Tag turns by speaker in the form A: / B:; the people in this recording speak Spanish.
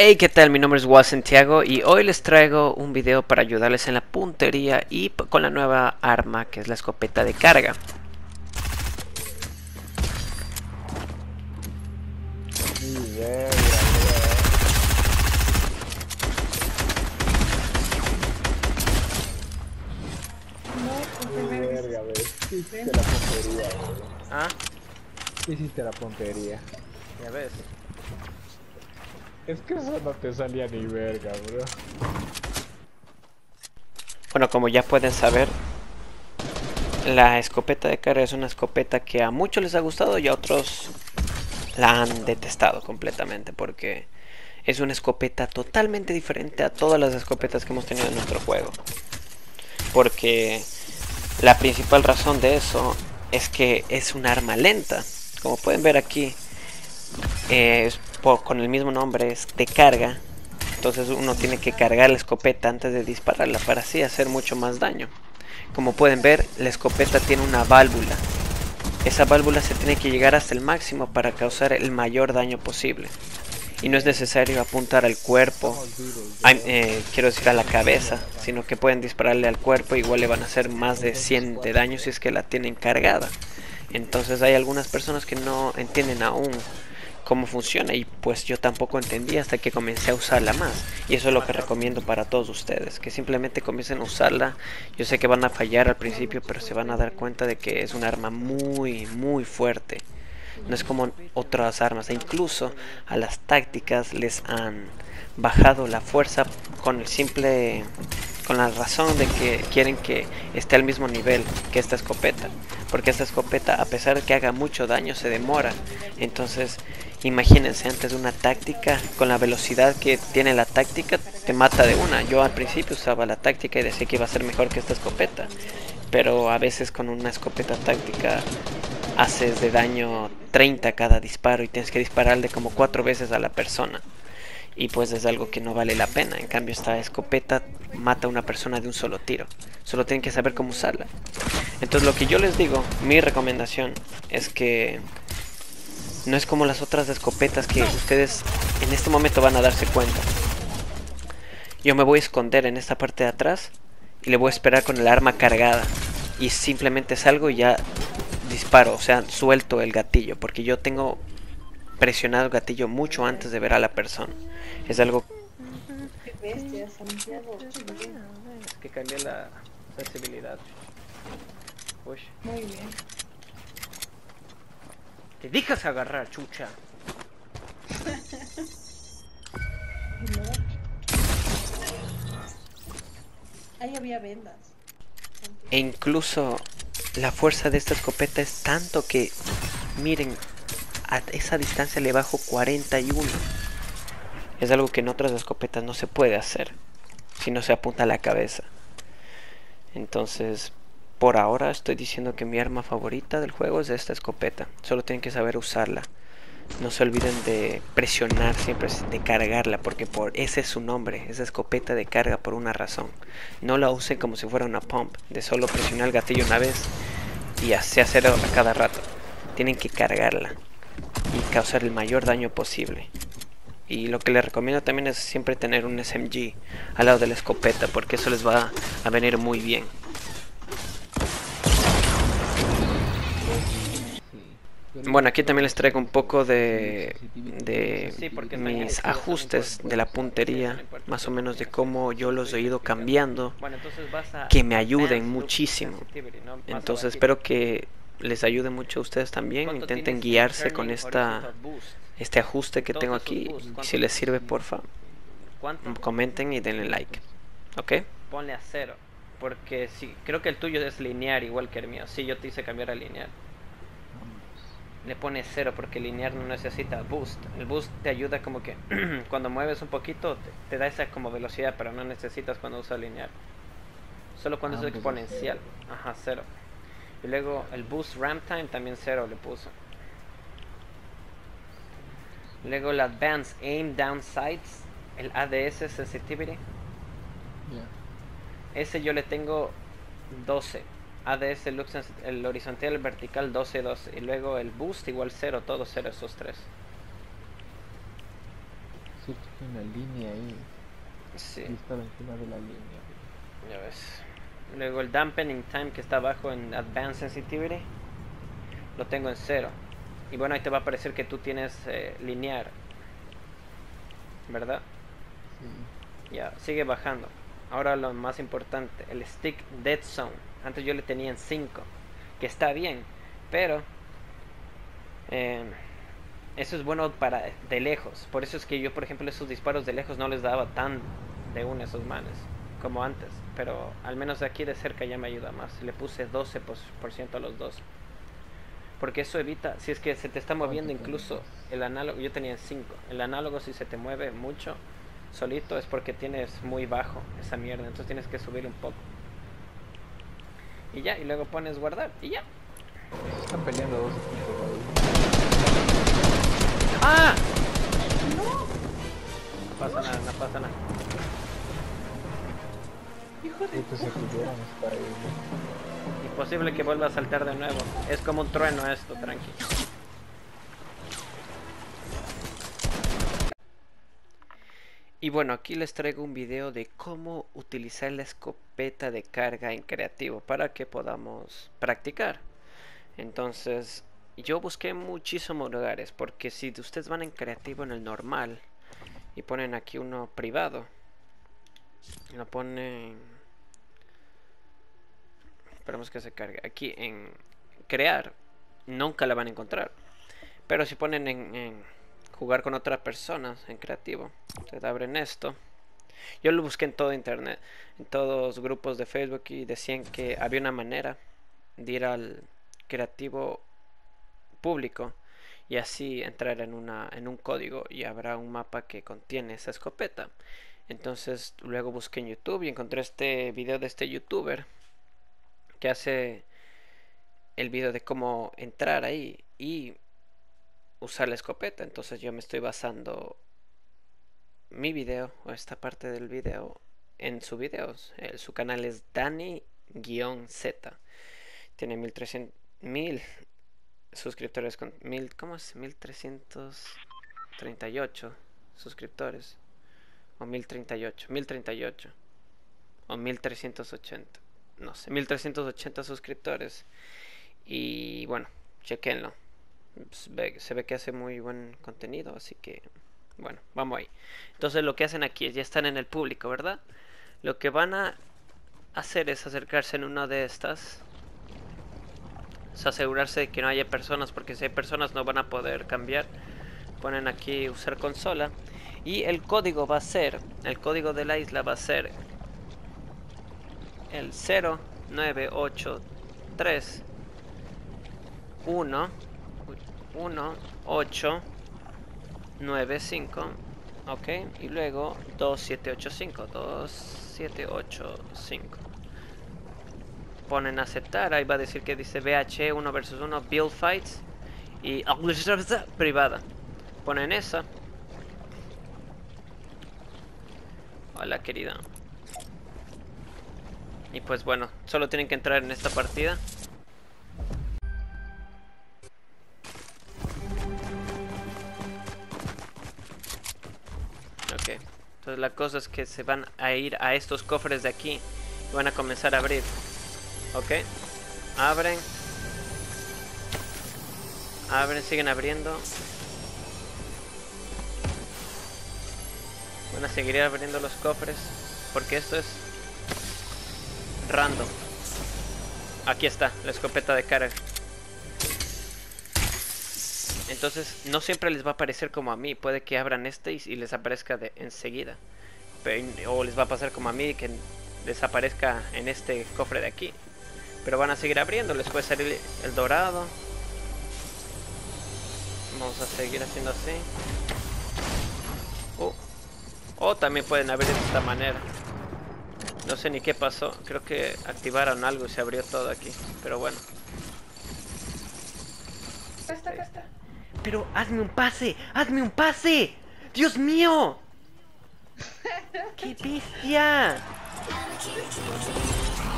A: Hey, ¿qué tal? Mi nombre es Wal Santiago y hoy les traigo un video para ayudarles en la puntería y con la nueva arma que es la escopeta de carga.
B: Ni verga, bro.
C: No,
B: Ni
C: porque
B: verga, bro. ¿Qué hiciste
C: ven.
B: la puntería, bro?
A: Ah,
B: ¿Qué hiciste la puntería?
A: ya ves.
B: Es que eso no te salía ni verga, bro.
A: Bueno, como ya pueden saber, la escopeta de carga es una escopeta que a muchos les ha gustado y a otros la han detestado completamente porque es una escopeta totalmente diferente a todas las escopetas que hemos tenido en nuestro juego. Porque la principal razón de eso es que es un arma lenta. Como pueden ver aquí, con el mismo nombre es de carga. Entonces uno tiene que cargar la escopeta antes de dispararla para así hacer mucho más daño. Como pueden ver, la escopeta tiene una válvula. Esa válvula se tiene que llegar hasta el máximo para causar el mayor daño posible. Y no es necesario apuntar al cuerpo,
B: Estamos vivos, bro.
A: quiero decir a la cabeza, sino que pueden dispararle al cuerpo, igual le van a hacer más de 100 de daño si es que la tienen cargada. Entonces hay algunas personas que no entienden aún cómo funciona y pues yo tampoco entendí hasta que comencé a usarla más. Y eso es lo que recomiendo para todos ustedes, que simplemente comiencen a usarla. Yo sé que van a fallar al principio, pero se van a dar cuenta de que es un arma muy fuerte. No es como otras armas, e incluso a las tácticas les han bajado la fuerza con el simple, con la razón de que quieren que esté al mismo nivel que esta escopeta, porque esta escopeta, a pesar de que haga mucho daño, se demora. Entonces imagínense, antes de una táctica, con la velocidad que tiene la táctica, te mata de una. Yo al principio usaba la táctica y decía que iba a ser mejor que esta escopeta, pero a veces con una escopeta táctica haces de daño 30 cada disparo y tienes que dispararle como 4 veces a la persona. Y pues es algo que no vale la pena. En cambio esta escopeta mata a una persona de un solo tiro. Solo tienen que saber cómo usarla. Entonces lo que yo les digo, mi recomendación es que no es como las otras escopetas que ustedes en este momento van a darse cuenta. Yo me voy a esconder en esta parte de atrás y le voy a esperar con el arma cargada. Y simplemente salgo y ya disparo, o sea, suelto el gatillo, porque yo tengo presionado el gatillo mucho antes de ver a la persona. Es algo
C: Qué bestia, Santiago. Qué bien.
A: que cambia la sensibilidad. Uy,
C: Muy bien.
A: te dejas agarrar, chucha.
C: Y luego, ahí había vendas.
A: E incluso la fuerza de esta escopeta es tanto que, miren, a esa distancia le bajo 41. Es algo que en otras escopetas no se puede hacer si no se apunta a la cabeza. Entonces, por ahora estoy diciendo que mi arma favorita del juego es esta escopeta. Solo tienen que saber usarla. No se olviden de presionar siempre, de cargarla, porque por ese es su nombre, esa escopeta de carga por una razón. No la usen como si fuera una pump, de solo presionar el gatillo una vez y así hacerlo a cada rato. Tienen que cargarla y causar el mayor daño posible. Y lo que les recomiendo también es siempre tener un SMG al lado de la escopeta, porque eso les va a venir muy bien.
B: Sí. Pero
A: Bueno,
B: yo
A: aquí también les
B: creo
A: traigo un poco de
B: sí, porque
A: mis ajustes de la puntería, más o menos de cómo yo los he ido cambiando, que me ayuden muchísimo. Entonces espero que les ayude mucho a ustedes también. Intenten guiarse con este ajuste que tengo aquí. Y si les sirve, porfa, comenten y denle like. ¿Ok? Ponle a 0. Porque si, creo que el tuyo es lineal igual que el mío. Sí, yo te hice cambiar a lineal. Le pones 0 porque lineal no necesita boost. El boost te ayuda como que cuando mueves un poquito te da esa como velocidad, pero no necesitas cuando usas lineal. Solo cuando es exponencial. Ajá, 0. Y luego el boost ramp time también 0 le puso. Luego el advanced aim down sights, el ADS sensitivity. Ese yo le tengo 12. ADS el horizontal, el vertical 12. Y luego el boost igual 0, todo 0 esos tres.
B: Cierto que hay una línea ahí.
A: Sí,
B: Y estaba encima de la línea.
A: ya ves. Luego el dampening time que está abajo en advanced sensitivity lo tengo en 0. Y bueno, ahí te va a aparecer que tú tienes linear, ¿verdad?
B: Sí.
A: Ya, sigue bajando. Ahora lo más importante, el stick dead zone. Antes yo le tenía en 5, que está bien, pero eh, eso es bueno para de lejos. Por eso es que yo, por ejemplo, esos disparos de lejos no les daba tan de una a esos manes como antes. Pero al menos de aquí de cerca ya me ayuda más. Le puse 12% a los dos. Porque eso evita, si es que se te está moviendo incluso el análogo, yo tenía en 5. El análogo si se te mueve mucho solito es porque tienes muy bajo esa mierda. Entonces tienes que subir un poco. Y ya, y luego pones guardar y ya.
B: Están peleando dos equipos ahí.
A: ¡Ah! No pasa nada, no pasa nada.
B: Estos se pudieron estar ahí.
A: Imposible que vuelva a saltar de nuevo. Es como un trueno esto, tranqui. Y bueno, aquí les traigo un video de cómo utilizar la escopeta de carga en creativo para que podamos practicar. Entonces, yo busqué muchísimos lugares porque si ustedes van en creativo en el normal y ponen aquí uno privado, lo ponen, esperemos que se cargue, aquí en crear, nunca la van a encontrar. Pero si ponen en jugar con otras personas en creativo, ustedes abren esto. Yo lo busqué en todo internet, en todos grupos de Facebook, y decían que había una manera de ir al creativo público y así entrar en un código y habrá un mapa que contiene esa escopeta. Entonces luego busqué en YouTube y encontré este video de este youtuber que hace el video de cómo entrar ahí y usar la escopeta. Entonces yo me estoy basando mi video o esta parte del video en sus videos. Su canal es Dani-Z. Tiene 1300 suscriptores con ¿cómo es? 1338 suscriptores. O 1038 o 1380, no sé, 1380 suscriptores. Y bueno, chequenlo. Se ve que hace muy buen contenido, así que bueno, vamos ahí. Entonces lo que hacen aquí es, ya están en el público, ¿verdad? Lo que van a hacer es acercarse en una de estas, es asegurarse de que no haya personas, porque si hay personas no van a poder cambiar. Ponen aquí usar consola y el código va a ser, el código de la isla va a ser el 0983 1 8 9 5, ok, y luego 2785. Ponen aceptar, ahí va a decir que dice BH 1 versus 1 build fights y privada. Ponen esa. Hola, querida. Y pues bueno, solo tienen que entrar en esta partida. Ok, entonces la cosa es que se van a ir a estos cofres de aquí y van a comenzar a abrir. Ok, abren, siguen abriendo. Van a seguir abriendo los cofres porque esto es random. Aquí está la escopeta de carga. Entonces no siempre les va a aparecer como a mí. Puede que abran este y les aparezca enseguida. O les va a pasar como a mí, que les aparezca en este cofre de aquí. Pero van a seguir abriendo. Les puede salir el dorado. Vamos a seguir haciendo así. O también pueden abrir de esta manera. No sé ni qué pasó. Creo que activaron algo y se abrió todo aquí. Pero bueno.
C: Acá está.
A: Pero hazme un pase. ¡Hazme un pase! ¡Dios mío! ¡Qué bestia!